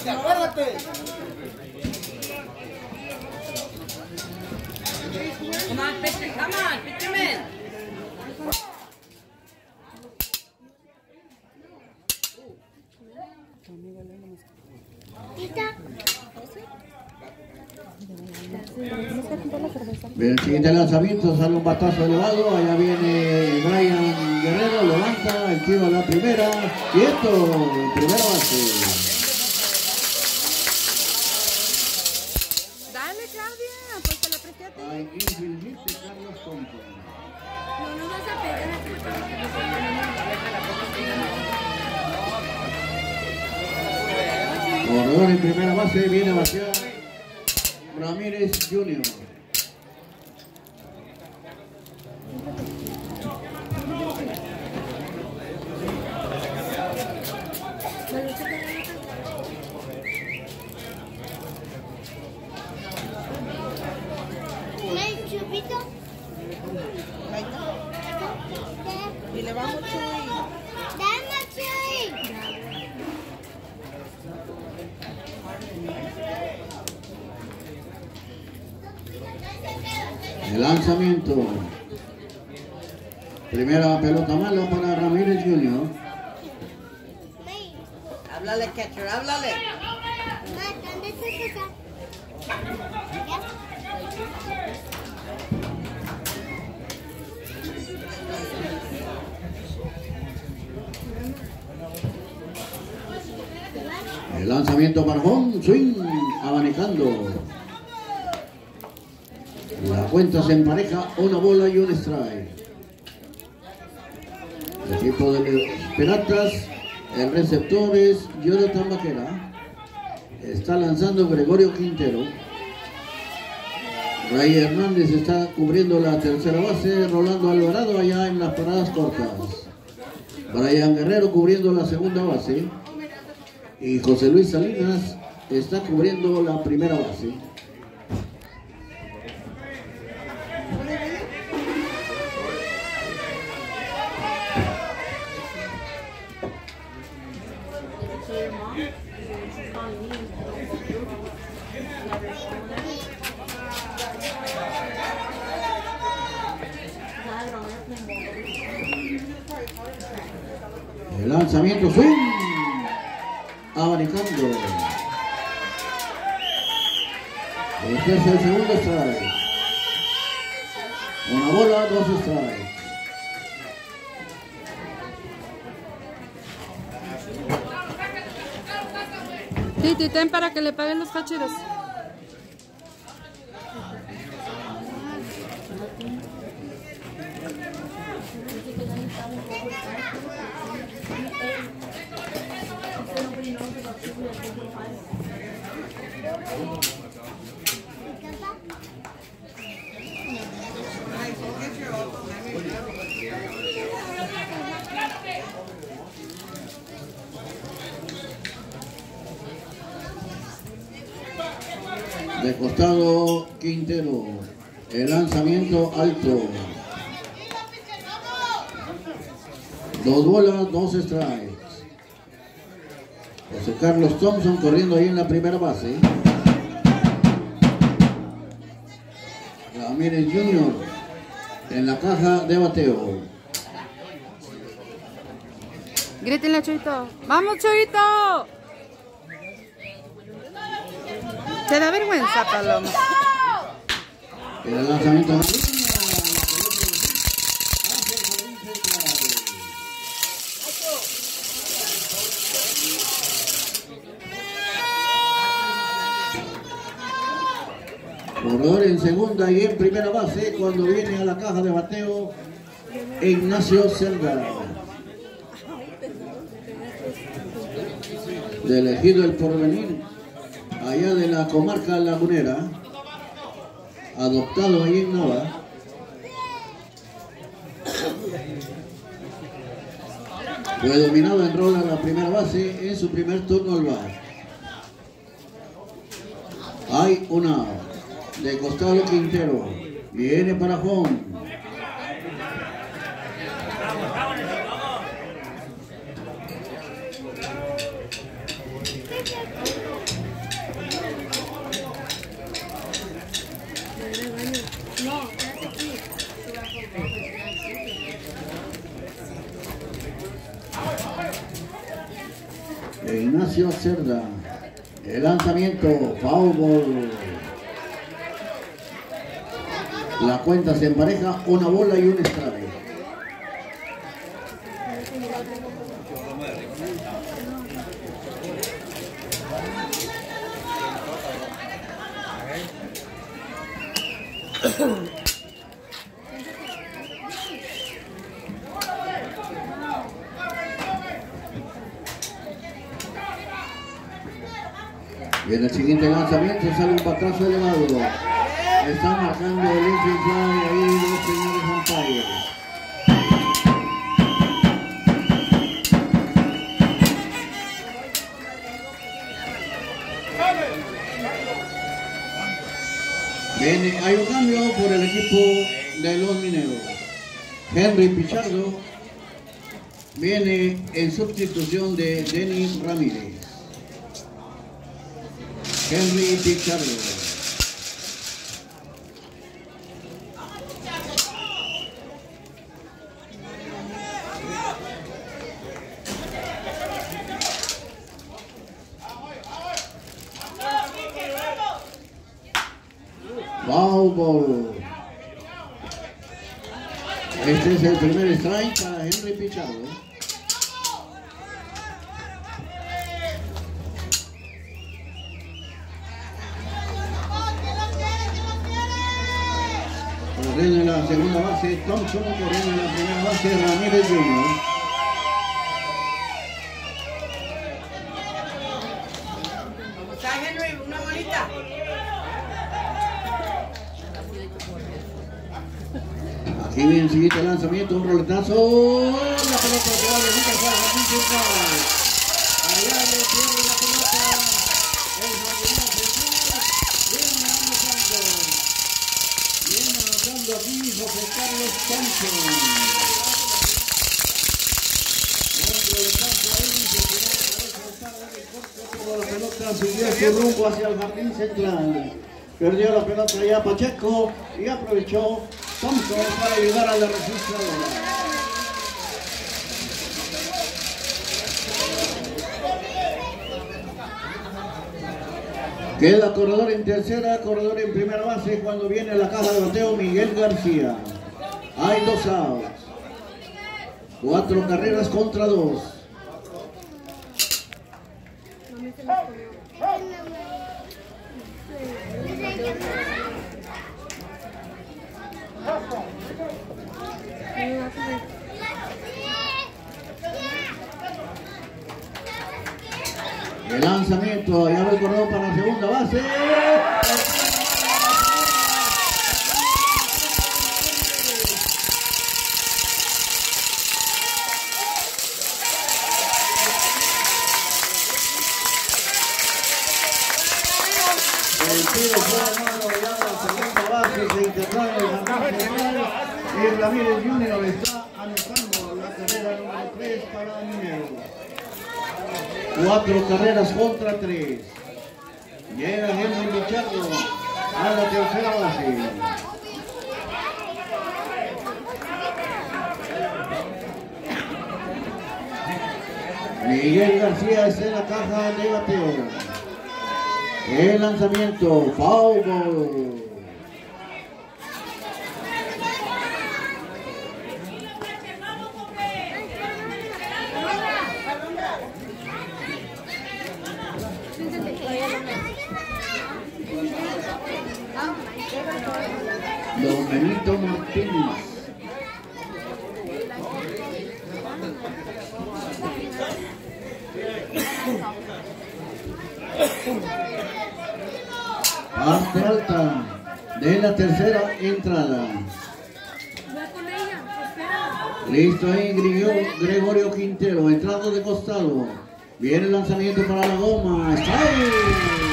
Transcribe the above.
acuérdate. Come on, pitcher man. Bien, el siguiente lanzamiento sale un batazo elevado. Allá viene Brian Guerrero, levanta el tiro a la primera. Quieto, primera base. Dale, Claudia, pues te la presté a ti. Hay infield hit de Carlos Thompson. No nos vas a pegar aquí. Corredor en primera base, viene a batear Ramírez Jr. Y le vamos a El lanzamiento. Primera pelota mala para Ramírez Jr. Háblale, catcher, háblale. El lanzamiento para home, swing, abanicando. La cuenta se empareja, una bola y un strike. El equipo de los Piratas, el receptor es Jonathan Vaquera. Está lanzando Gregorio Quintero. Ray Hernández está cubriendo la tercera base, Rolando Alvarado allá en las paradas cortas. Brian Guerrero cubriendo la segunda base. Y José Luis Salinas está cubriendo la primera base. El lanzamiento swing, abanicando. Este es el segundo strike. Una bola, dos strikes. Titi, ten para que le paguen los cacheros. De costado Quintero, el lanzamiento alto. Dos bolas, dos strikes. José Carlos Thompson corriendo ahí en la primera base. Ramírez Jr. en la caja de bateo. Grítenle, Choito. ¡Vamos, Choito! ¿Te da vergüenza, Paloma? El lanzamiento de corredor en segunda y en primera base cuando viene a la caja de bateo Ignacio Cerda. Del Ejido El Porvenir, allá de la comarca lagunera, adoptado ahí en Nava. Fue dominado en rol a la primera base en su primer turno al bar. Hay una de costado Quintero, viene para home. Ignacio Cerda. El lanzamiento, foul ball. La cuenta se empareja, una bola y un strike. Y en el siguiente lanzamiento sale un batazo elevado. Están marcando el infield fly ahí los señores umpires. Viene, hay un cambio por el equipo de los Mineros. Henry Pichardo viene en sustitución de Denis Ramírez. Henry Pichardo. Foul ball. Este es el primer strike para Henry Pichardo. Corriendo en la segunda base Thompson, corriendo en la primera base Ramírez Jr. ¿Cómo está Henry? Una bolita. Aquí viene el siguiente lanzamiento, un roletazo. La pelota se va de Lucas al jardín central. Allá le pierde la pelota. El jardinero central. Viene anotando aquí José Carlos Thompson. Un roletazo ahí, se tiró la pelota subió su rumbo hacia el jardín central. Perdió la pelota ya Pacheco y aprovechó Thompson para ayudar a la registradora. Queda corredor en tercera, corredor en primera base cuando viene la caja de bateo Miguel García. Hay 2 outs. 4 carreras contra 2. El lanzamiento, allá va el corredor para la segunda base. El tiro fue armado ya a la segunda base, se integraron el jardín central y Ramírez Jr. está anotando la carrera número 3 para Mineros. 4 carreras contra 3. Llega Henry Pichardo a la tercera base. Miguel García está en la caja de bateo. El lanzamiento, foul ball. Don Benito Martínez. Parte alta de la tercera entrada. Listo ahí Gregorio Quintero, entrado de costado. Viene el lanzamiento para la goma. ¡Strike!